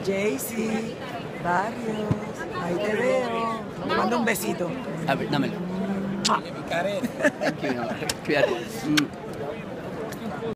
Jaycee, Barrios, ahí te veo. Te mando un besito. A ver, dámelo. Ah. Thank you, mi amor. Cuídate.